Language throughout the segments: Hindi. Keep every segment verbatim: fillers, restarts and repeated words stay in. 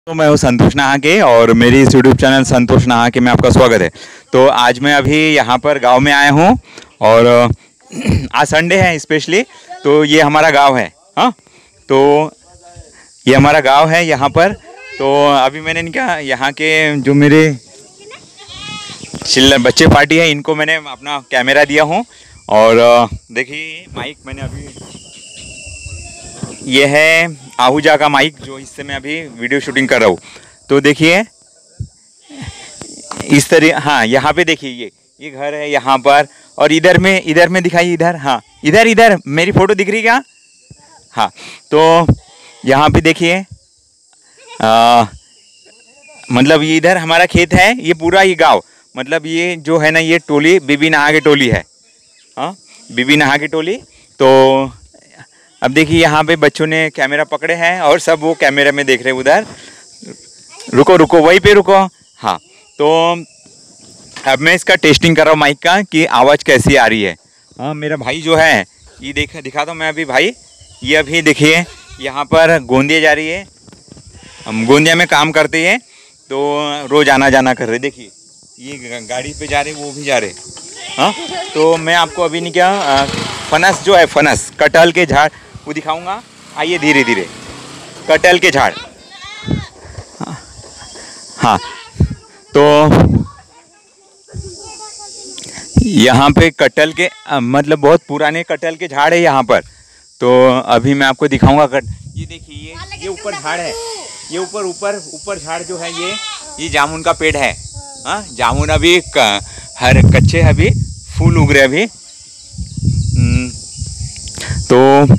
तो मैं हूँ संतोष नहाके और मेरी इस यूट्यूब चैनल संतोष नहाके में आपका स्वागत है। तो आज मैं अभी यहाँ पर गांव में आया हूँ और आज संडे है स्पेशली, तो ये हमारा गांव है। हाँ, तो ये हमारा गांव है यहाँ पर। तो अभी मैंने इनका यहाँ के जो मेरे चिल्ला बच्चे पार्टी है इनको मैंने अपना कैमरा दिया हूँ। और देखिए माइक मैंने अभी, ये है आहूजा का माइक जो इससे मैं अभी वीडियो शूटिंग कर रहा हूँ। तो देखिए इस तरह, हाँ यहाँ पे देखिए ये ये घर है यहाँ पर। और इधर में इधर में दिखाइए, इधर, हाँ इधर इधर मेरी फ़ोटो दिख रही क्या? हाँ, तो यहाँ पे देखिए मतलब ये इधर हमारा खेत है, ये पूरा ये गांव, मतलब ये जो है ना ये टोली बीबी नहा के टोली है। हाँ, बीबी नहा की टोली। तो अब देखिए यहाँ पे बच्चों ने कैमरा पकड़े हैं और सब वो कैमरे में देख रहे हैं उधर। रुको रुको वहीं पे रुको। हाँ, तो अब मैं इसका टेस्टिंग कर रहा हूँ माइक का कि आवाज़ कैसी आ रही है। हाँ, मेरा भाई जो है ये देख दिखाता हूँ मैं अभी भाई। ये अभी देखिए यहाँ पर गोंदिया जा रही है, हम गोंदिया में काम करते हैं तो रोज़ आना जाना कर रहे। देखिए ये गाड़ी पे जा रहे, वो भी जा रहे। हाँ, तो मैं आपको अभी नहीं क्या फनस जो है, फनस कटहल के झाड़ वो दिखाऊंगा। आइए धीरे धीरे, कटहल के झाड़। हाँ, हाँ, तो यहाँ पे कटहल के मतलब बहुत पुराने कटहल के झाड़ है यहाँ पर। तो अभी मैं आपको दिखाऊंगा। कट ये देखिए ये ये ऊपर झाड़ है, ये ऊपर ऊपर ऊपर झाड़ जो है ये ये जामुन का पेड़ है। हाँ, जामुन अभी क, हर कच्चे अभी फूल उग रहे अभी। तो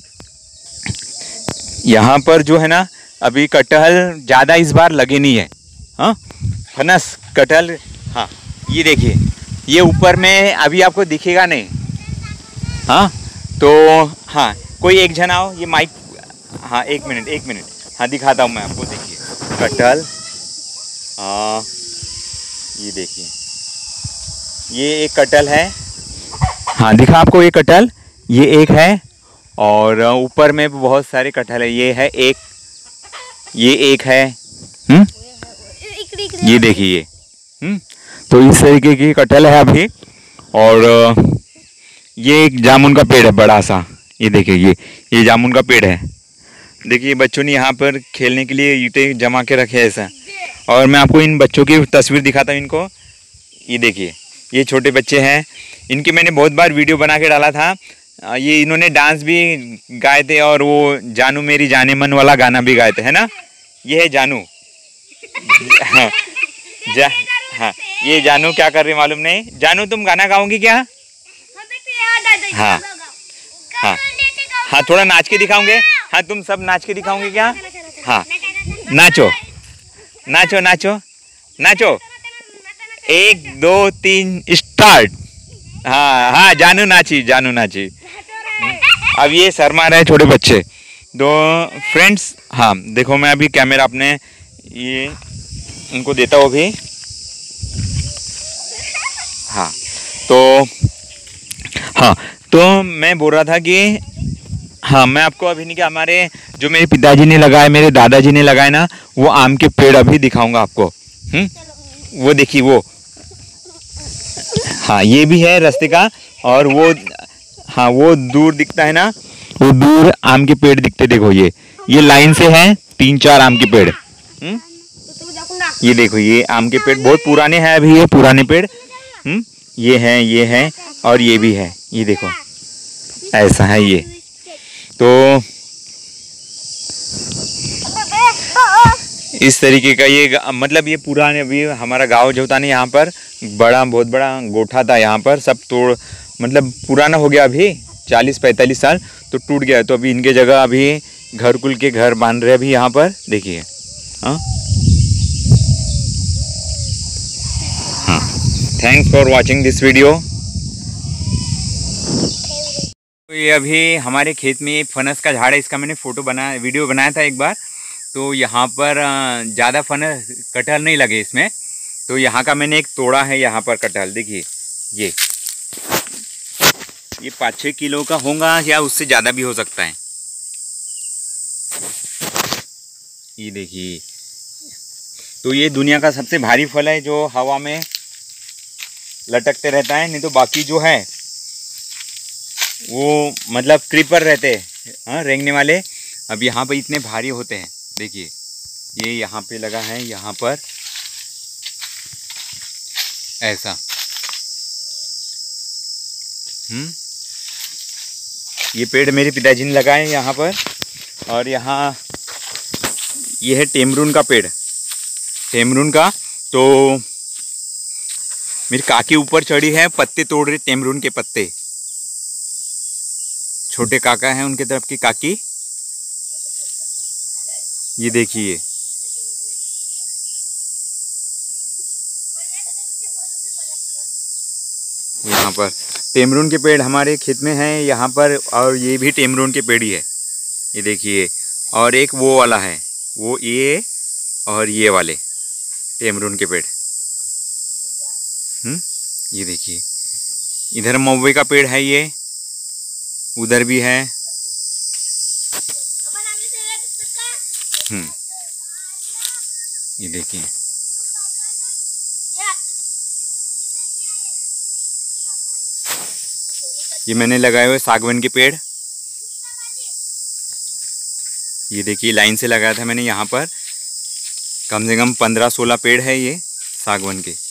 यहाँ पर जो है ना अभी कटहल ज़्यादा इस बार लगे नहीं है। हाँ, फनस कटहल। हाँ, ये देखिए ये ऊपर में अभी आपको दिखेगा नहीं। हाँ, तो हाँ कोई एक जन आओ, ये माइक। हाँ, एक मिनट एक मिनट हाँ दिखाता हूँ मैं आपको। देखिए कटहल, हाँ ये देखिए ये एक कटहल है। हाँ, दिखा आपको ये कटहल, ये एक है। और ऊपर में बहुत सारे कटहल है। ये है एक, ये एक है। हम्म, ये देखिए हम्म, तो इस तरीके की कटहल है अभी। और ये एक जामुन का पेड़ है बड़ा सा। ये देखिए ये ये जामुन का पेड़ है। देखिए बच्चों ने यहाँ पर खेलने के लिए ईंटें जमा के रखे हैं ऐसा। और मैं आपको इन बच्चों की तस्वीर दिखाता हूँ इनको। ये देखिए ये छोटे बच्चे हैं, इनकी मैंने बहुत बार वीडियो बना के डाला था। ये इन्होंने डांस भी गाए थे और वो जानू मेरी जाने मन वाला गाना भी गाए थे, है ना। ये है जानू। जा, हाँ, ये जानू क्या कर रही मालूम नहीं। जानू तुम गाना गाओगी क्या? हाँ हाँ हाँ, थोड़ा नाच के दिखाओगे। हाँ, तुम सब नाच के दिखाओगे क्या? हाँ, नाचो नाचो नाचो नाचो, एक दो तीन स्टार्ट। हाँ हाँ, जानू नाची जानू नाची। अब ये शर्मा रहे छोटे बच्चे। तो फ्रेंड्स, हाँ देखो मैं अभी कैमरा अपने ये उनको देता हूँ अभी। हाँ, तो हाँ तो मैं बोल रहा था कि हाँ मैं आपको अभी नहीं कि हमारे जो मेरे पिताजी ने लगाए, मेरे दादाजी ने लगाए ना, वो आम के पेड़ अभी दिखाऊंगा आपको। हम्म, वो देखिए वो, हाँ ये भी है रास्ते का। और वो, हाँ वो दूर दिखता है ना, वो दूर आम के पेड़ दिखते। देखो ये ये लाइन से हैं तीन चार आम के पेड़। हम्म, ये देखो ये आम के पेड़ बहुत पुराने हैं अभी, ये पुराने पेड़। हम्म, ये हैं ये हैं और ये भी है। ये देखो ऐसा है ये। तो इस तरीके का ये मतलब ये पुराने अभी हमारा गांव जो था ना, यहाँ पर बड़ा बहुत बड़ा गोठा था यहाँ पर। सब तोड़ मतलब पुराना हो गया अभी, चालीस पैंतालीस साल तो टूट गया। तो अभी इनके जगह अभी घर कुल के घर बांध रहे अभी यहाँ पर। देखिए हाँ हाँ, thanks for watching this video. ये अभी हमारे खेत में एक फनस का झाड़ है, इसका मैंने फ़ोटो बना वीडियो बनाया था एक बार। तो यहाँ पर ज़्यादा फनस कटहल नहीं लगे इसमें, तो यहाँ का मैंने एक तोड़ा है यहाँ पर कटहल। देखिए ये ये पाँच छः किलो का होगा या उससे ज़्यादा भी हो सकता है। ये देखिए तो ये दुनिया का सबसे भारी फल है जो हवा में लटकते रहता है, नहीं तो बाकी जो है वो मतलब क्रीपर रहते हैं, हाँ, रेंगने वाले। अब यहाँ पे इतने भारी होते हैं, देखिए ये यहाँ पे लगा है, यहाँ पर ऐसा। हम्म ये पेड़ मेरे पिताजी ने लगाए हैं यहाँ पर। और यहाँ ये है टेमरून का पेड़, टेमरून का। तो मेरी काकी ऊपर चढ़ी है, पत्ते तोड़ रही, टेमरून के पत्ते। छोटे काका हैं उनके तरफ की काकी, ये देखिए। यहाँ पर टेमरून के पेड़ हमारे खेत में हैं यहाँ पर, और ये भी टेमरून के पेड़ ही है, ये देखिए। और एक वो वाला है, वो ये और ये वाले टेमरून के पेड़। हम्म ये देखिए, इधर महुए का पेड़ है, ये उधर भी है। हम्म ये देखिए, ये मैंने लगाए हुए सागवान के पेड़, ये देखिए लाइन से लगाया था मैंने। यहाँ पर कम से कम पंद्रह सोलह पेड़ है ये सागवान के।